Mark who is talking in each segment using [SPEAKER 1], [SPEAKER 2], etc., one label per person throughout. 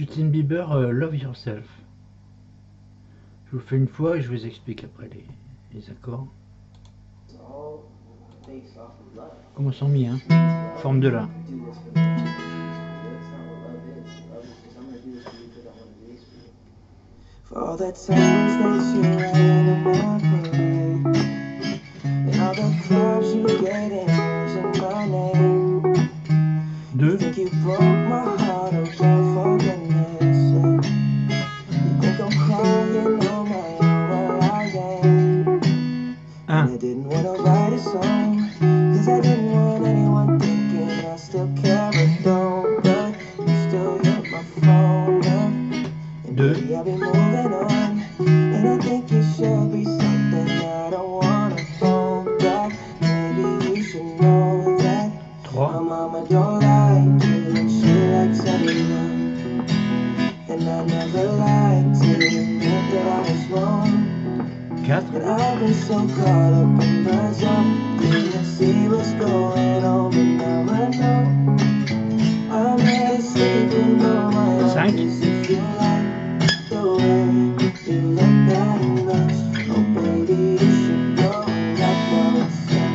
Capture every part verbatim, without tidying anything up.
[SPEAKER 1] Justin Bieber, euh, Love Yourself. Je vous fais une fois et je vous explique après les, les accords. Comment sont mis, hein? Forme de La.
[SPEAKER 2] For all the times that you ran in my parade, and all the clubs you get in using my name.
[SPEAKER 1] Deux.
[SPEAKER 2] You think you broke my heart, oh girl, for goodness sake. You think I'm crying on my own, well I am. And I didn't wanna write a song, cause I didn't want anyone thinking I still care or don't. But you still hit my phone up. Baby, I've been moving on, and I think it should be something I don't wanna hold back. Maybe you should know that my mama don't like you, and she likes everyone. And I never liked to admit that I was wrong. And I've been so caught up in my job, didn't see what's going on, but now I know I'm not sleeping on my own. If you like the way you look that much, oh baby, you should go and love yourself.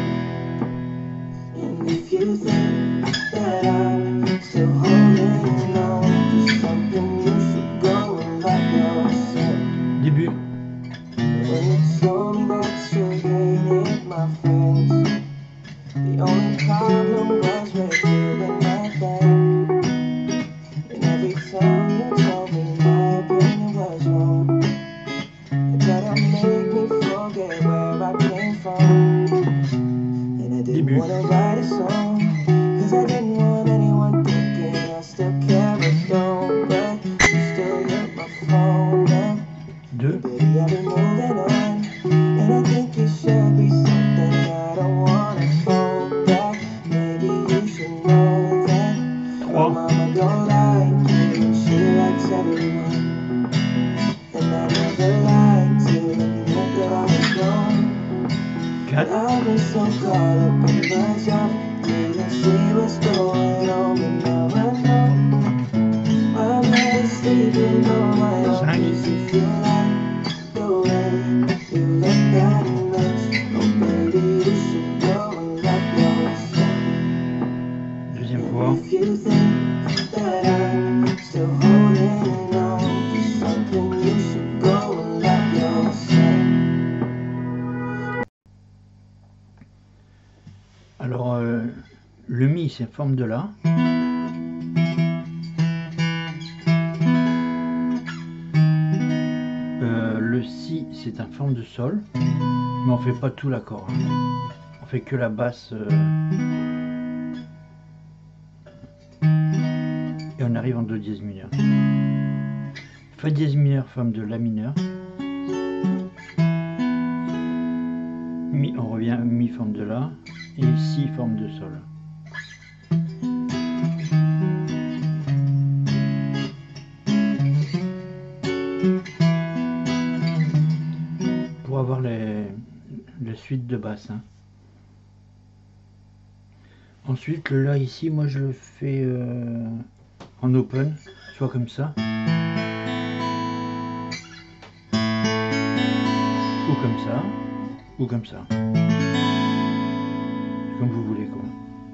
[SPEAKER 2] And if you think that I'm still holding on to something, you should go and love yourself.
[SPEAKER 1] Début.
[SPEAKER 2] When it's so much you hated my friends, the only problem was with you and my band. And every time you told me my opinion was wrong, you tried to make me forget where I came from. And I didn't want to write a song, cause I didn't want anyone thinking I still care or don't. But you still hit my phone up.
[SPEAKER 1] Deux.
[SPEAKER 2] Baby, I've been moving on, and I think it should be something I don't wanna hold back. Maybe you should know that my mama don't like you, and she likes everyone. And I never liked to admit that I was wrong. But I've been so caught up in my job, didn't see what's going on, but now I know I'm not sleeping on my own. Cause if you like the way you look that much, oh baby, you should go and love yourself.
[SPEAKER 1] Deuxième fois.
[SPEAKER 2] If you think that I'm still holding on to something, you should go and love yourself.
[SPEAKER 1] Alors, euh, le Mi, c'est forme de La. Euh, le Si, c'est un forme de Sol. Mais on fait pas tout l'accord. Hein. On fait que la basse. Euh... Et on arrive en Do dièse mineur. Fa dièse mineur, forme de La mineur. Mi, on revient Mi, forme de La. Et Si, forme de Sol. Pour avoir les, les suites de basse. Hein. Ensuite, le La ici, moi je le fais euh, en open, soit comme ça, ou comme ça, ou comme ça. Comme vous voulez, quoi.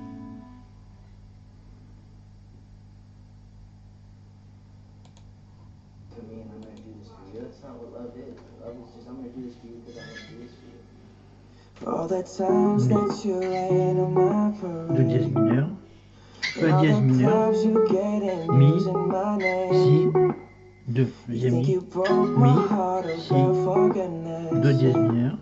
[SPEAKER 1] Do dièse mineur, Fa dièse mineur, Mi, Si, deux, deuxième Mi, Mi, Si, Do dièse mineur,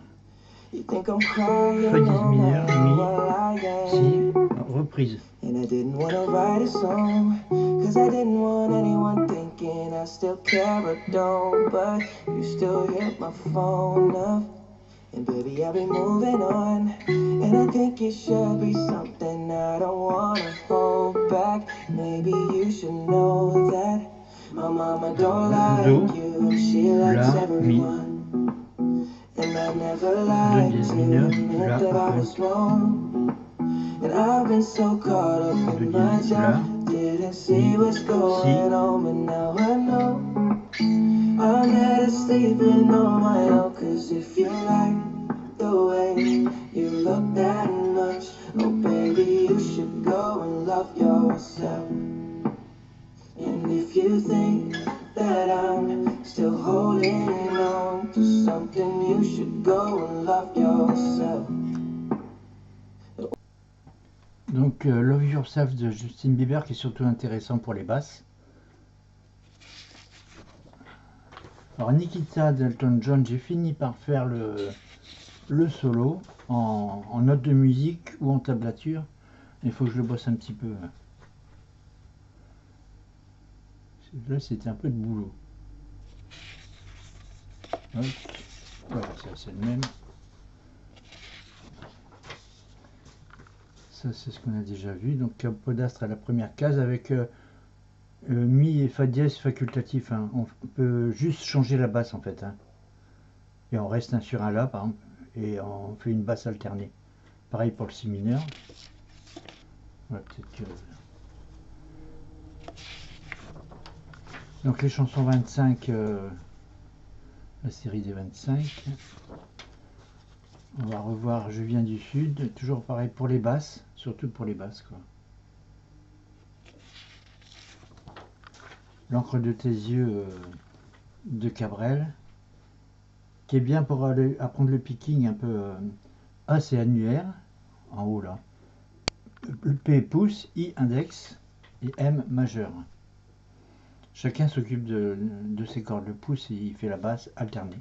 [SPEAKER 1] Fa dièse mineur, Mi, Si, reprise.
[SPEAKER 2] And I didn't want to write a song, cause I didn't want anyone thinking I still care or don't. But you still hit my phone up, and baby, I've been moving on. And I think it should be something I don't wanna hold back. Maybe you should know that my mama don't like you, and she likes everyone. And I never liked to admit that I was wrong. And I've been so caught up in my job, didn't see what's going on, but now I sleeping on my own. Cause if you like the way you look that much, oh baby, you should go and love yourself. And if you think that I'm still holding on to something, you should go and love yourself.
[SPEAKER 1] Donc euh, Love Yourself de Justin Bieber, qui est surtout intéressant pour les basses. Alors Nikita d'Elton John, j'ai fini par faire le, le solo en, en note de musique ou en tablature. Il faut que je le bosse un petit peu. Là c'était un peu de boulot. Hop. Voilà, ça c'est le même. Ça c'est ce qu'on a déjà vu. Donc capodastre à la première case avec euh, euh, mi et fa dièse facultatif. Hein. On peut juste changer la basse en fait. Hein. Et on reste un sur un la par exemple. Et on fait une basse alternée. Pareil pour le si mineur. Voilà, peut-être que... Donc les chansons vingt-cinq, euh, la série des vingt-cinq. On va revoir Je viens du Sud, toujours pareil pour les basses, surtout pour les basses quoi. L'encre de tes yeux euh, de Cabrel, qui est bien pour aller apprendre le picking un peu. Euh, A c'est annuaire, en haut là. P pouce, I index et M majeur. Chacun s'occupe de, de ses cordes. Le pouce il fait la basse alternée.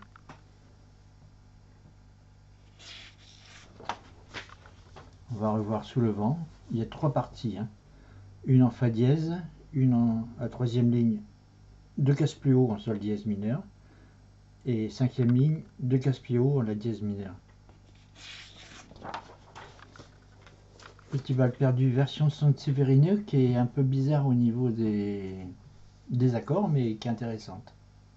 [SPEAKER 1] On va revoir Sous le vent. Il y a trois parties. Hein. Une en fa dièse, une en la troisième ligne, deux cases plus haut en sol dièse mineur, et cinquième ligne, deux cases plus haut en la dièse mineur. Petit bal perdu version San Severino qui est un peu bizarre au niveau des, des accords, mais qui est intéressante.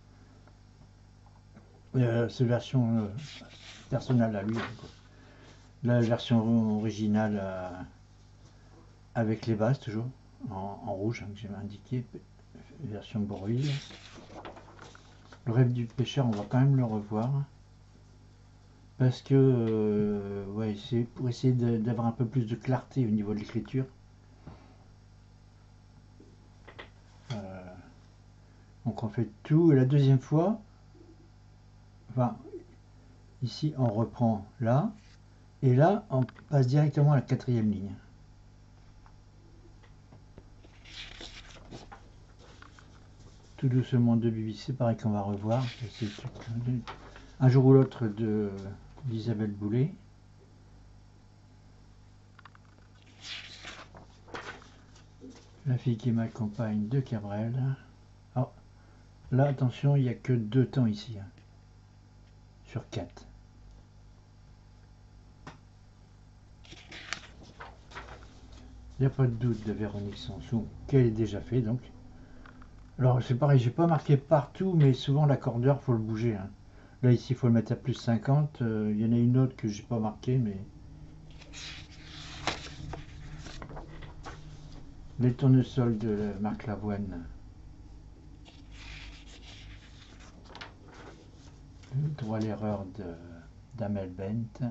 [SPEAKER 1] Euh, c'est version euh, personnelle à lui. Quoi. La version originale euh, avec les basses toujours en, en rouge hein, que j'ai indiqué, version Boruil. Le rêve du pêcheur, on va quand même le revoir parce que euh, ouais, c'est pour essayer d'avoir un peu plus de clarté au niveau de l'écriture. Euh, donc on fait tout et la deuxième fois, enfin ici on reprend là. Et là, on passe directement à la quatrième ligne. Tout doucement de Bibi, c'est pareil qu'on va revoir. Un jour ou l'autre de d'Isabelle Boulay. La fille qui m'accompagne de Cabrel. Oh, là, attention, il n'y a que deux temps ici. Hein, sur quatre. Il n'y a pas de doute de Véronique Sanson qu'elle est déjà fait donc. Alors c'est pareil, j'ai pas marqué partout, mais souvent l'accordeur faut le bouger. Hein. Là ici il faut le mettre à plus cinquante. Il euh, y en a une autre que j'ai pas marqué, mais les tournesols de Marc Lavoine. Le droit à l'erreur d'Amel Bent.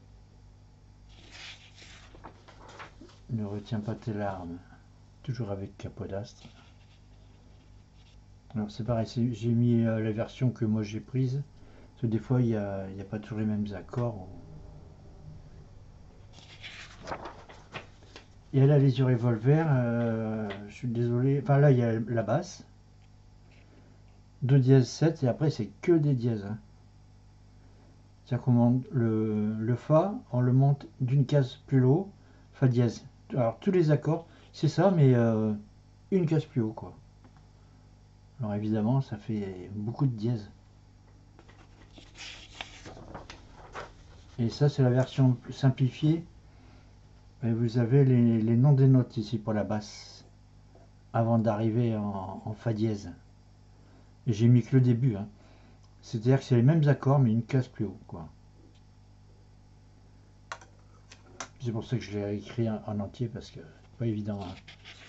[SPEAKER 1] Ne retiens pas tes larmes, toujours avec Capodastre. Alors c'est pareil, j'ai mis euh, la version que moi j'ai prise, parce que des fois il n'y a, a pas toujours les mêmes accords. Et là les yeux revolver, euh, je suis désolé, enfin là il y a la basse, deux dièse sept et après c'est que des dièses. Hein. C'est-à-dire qu'on monte le, le Fa, on le monte d'une case plus haut, Fa dièse. Alors tous les accords, c'est ça, mais euh, une case plus haut, quoi. Alors évidemment, ça fait beaucoup de dièses. Et ça, c'est la version simplifiée. Et vous avez les, les noms des notes ici pour la basse, avant d'arriver en, en Fa dièse. Et j'ai mis que le début. Hein. C'est-à-dire que c'est les mêmes accords, mais une case plus haut, quoi. C'est pour ça que je l'ai écrit en entier, parce que c'est pas évident. Hein.